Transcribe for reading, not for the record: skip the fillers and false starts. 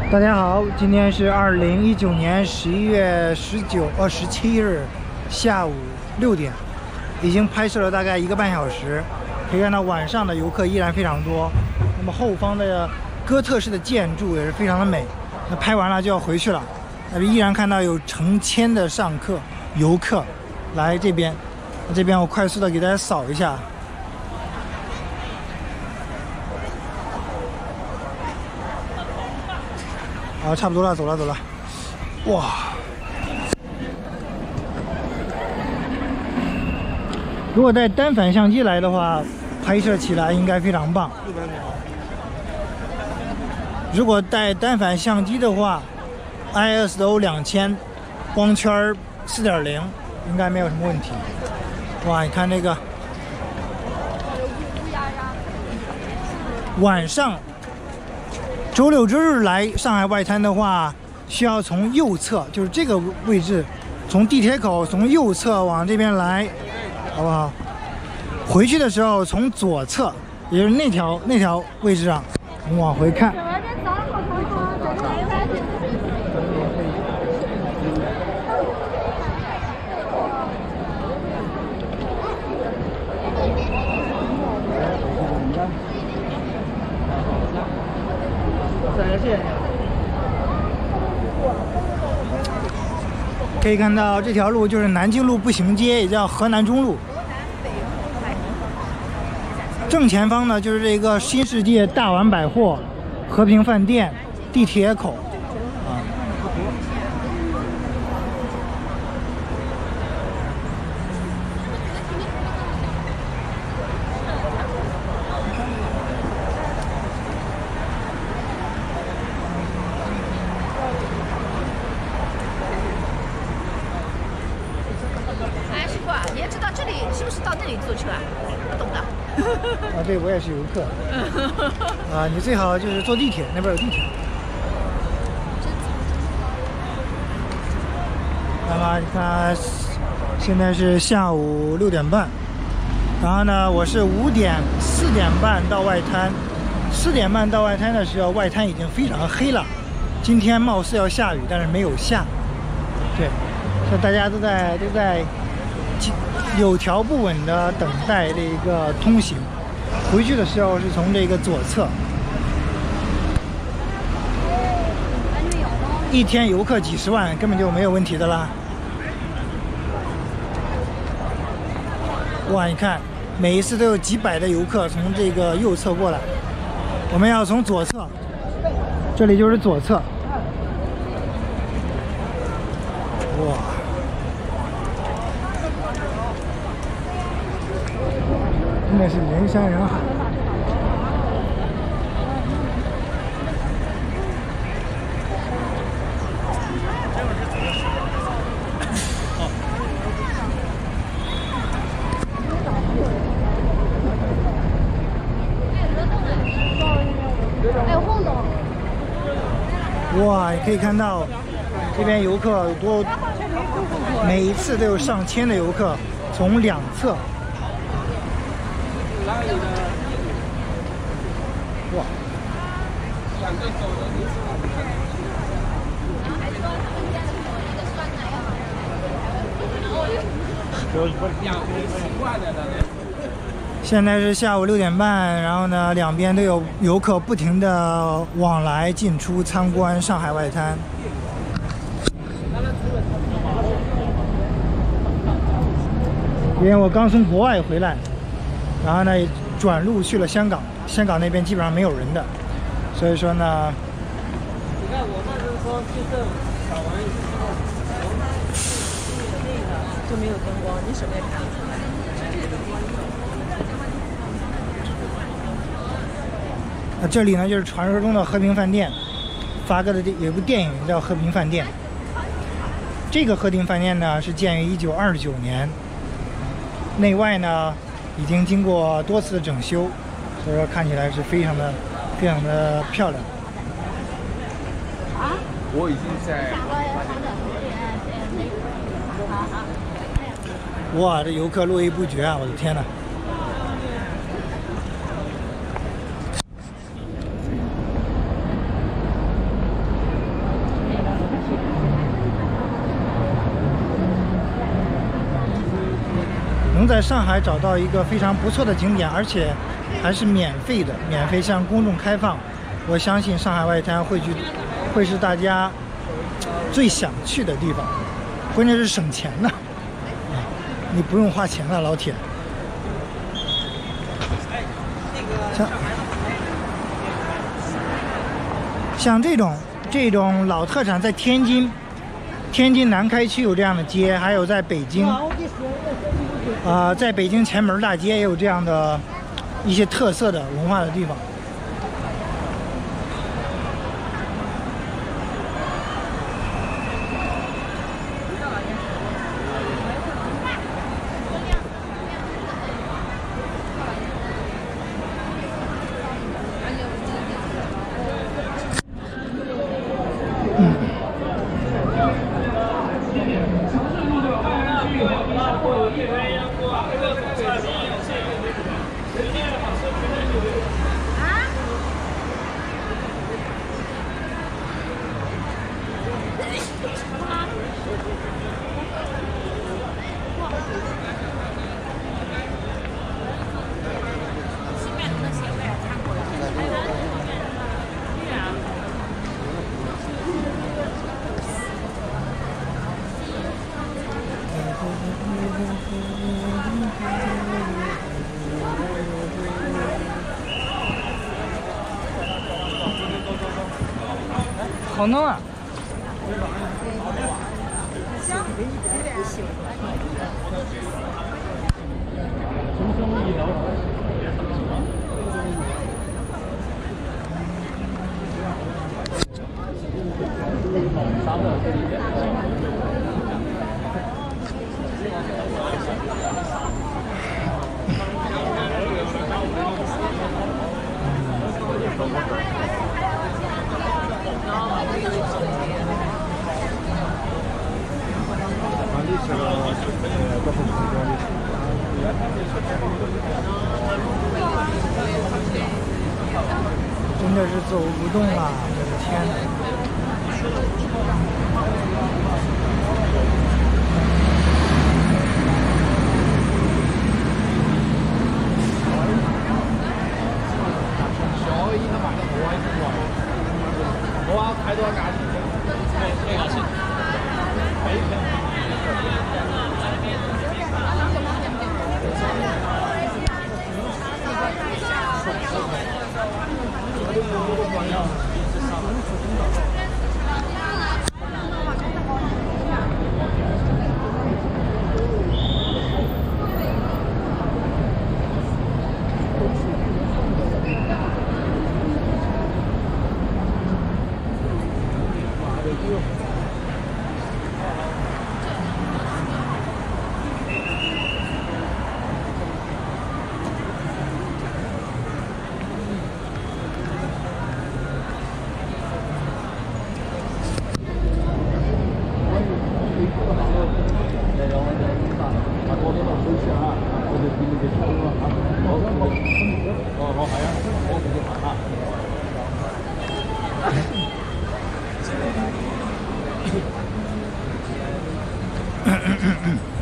大家好，今天是2019年11月17日下午6点，已经拍摄了大概1个半小时。可以看到晚上的游客依然非常多。那么后方的哥特式的建筑也是非常的美。那拍完了就要回去了，但是依然看到有成千的游客来这边。这边我快速的给大家扫一下。好，差不多了，走了。哇！如果带单反相机来的话，拍摄起来应该非常棒。如果带单反相机的话 ，ISO 2000，光圈 4.0，应该没有什么问题。哇，你看那个晚上。周六周日来上海外滩的话，需要从右侧，就是这个位置，从地铁口从右侧往这边来，好不好？回去的时候从左侧，也就是那条位置上，我们往回看。可以看到这条路就是南京路步行街，也叫河南中路。正前方呢就是这个新世界大丸百货、和平饭店、地铁口啊。对，我也是游客。啊，你最好就是坐地铁，那边有地铁。那么你看，现在是下午6点半，然后呢，我是4点半到外滩。4点半到外滩的时候，外滩已经非常黑了。今天貌似要下雨，但是没有下。对，所以大家都在有条不紊的等待这个通行。回去的时候是从这个左侧。一天游客几十万，根本就没有问题的啦。哇，你看，每一次都有几百的游客从这个右侧过来，我们要从左侧，这里就是左侧。哇！真的是人山人海。哇，你可以看到这边游客多，每一次都有上千的游客从两侧。哇！现在是下午6点半，然后呢，两边都有游客不停的往来进出参观上海外滩。因为我刚从国外回来，然后呢转路去了香港，香港那边基本上没有人的，所以说呢， 你看我那时候说就是扫完以后，那个就没有灯光，你手边看。 这里呢就是传说中的和平饭店，发哥的有一部电影叫《和平饭店》。这个和平饭店呢是建于1929年，内外呢已经经过多次的整修，所以说看起来是非常的漂亮。 我已经在。 哇，这游客络绎不绝啊！我的天哪！ 能在上海找到一个非常不错的景点，而且还是免费的，免费向公众开放，我相信上海外滩会是大家最想去的地方，关键是省钱呢，你不用花钱了，老铁。像这种老特产，在天津南开区有这样的街，还有在北京，在北京前门大街也有这样的一些特色的文化的地方。好弄啊！真的是走不动了，我的天哪！嗯。